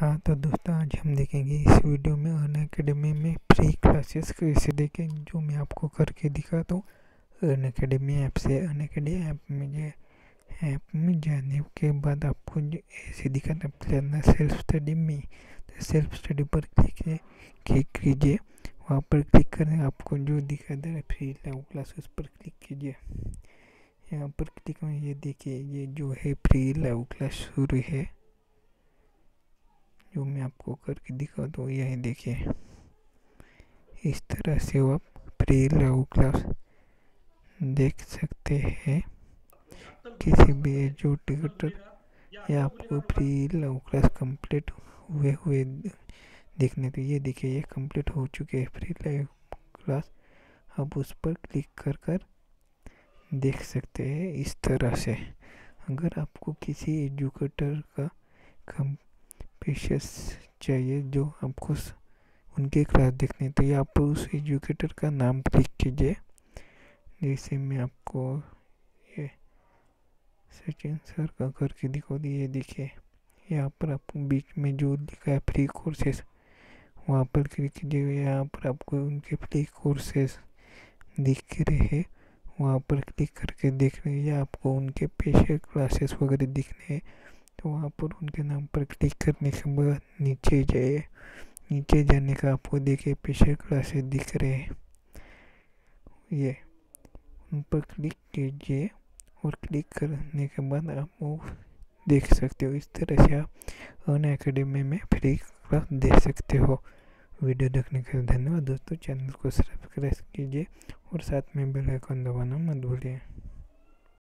हाँ तो दोस्तों, आज हम देखेंगे इस वीडियो में अनअकैडमी में फ्री क्लासेस कैसे देखें, जो मैं आपको करके दिखाता हूँ अनअकैडमी ऐप से। अनअकैडमी ऐप में जाने के बाद आपको ऐसे दिखाना पड़ेगा सेल्फ स्टडी में। तो सेल्फ स्टडी पर क्लिक कीजिए। वहाँ पर क्लिक करें, आपको जो दिखा दे रहा है फ्री लाइव क्लास, उस पर क्लिक कीजिए। यहाँ पर क्लिक करें, ये देखिए ये जो है फ्री लाइव क्लास शुरू है, जो मैं आपको करके दिखाता हूँ। यही देखिए, इस तरह से आप फ्री लाइव क्लास देख सकते हैं। किसी भी जो टिकट या आपको फ्री लाइव क्लास कंप्लीट हुए देखने, तो ये देखिए ये कंप्लीट हो चुके हैं फ्री लाइव क्लास। आप उस पर क्लिक कर देख सकते हैं इस तरह से। अगर आपको किसी एजुकेटर का पेशेंस चाहिए जो आपको उनके क्लास देखने, तो ये आप उस एजुकेटर का नाम क्लिक कीजिए। जैसे मैं आपको ये सचिन सर का करके दिखा दी। ये देखिए यहाँ पर आपको बीच में जो लिखा है फ्री कोर्सेस, वहाँ पर क्लिक कीजिए। यहाँ पर आपको उनके फ्री कोर्सेस दिख रहे हैं, वहाँ पर क्लिक करके देख रहे हैं। आपको उनके पेशे क्लासेस वगैरह दिखने हैं, तो वहाँ पर उनके नाम पर क्लिक करने के बाद नीचे जाइए। नीचे जाने का आपको देखिए पेशे क्लासेस दिख रहे हैं, ये उन पर क्लिक कीजिए। और क्लिक करने के बाद आप वो देख सकते हो। इस तरह से आप अनअकैडमी में फ्री क्लास देख सकते हो। वीडियो देखने के लिए धन्यवाद दोस्तों। चैनल को सब्सक्राइब कीजिए और साथ में बेल आइकन दबाना मत भूलिए।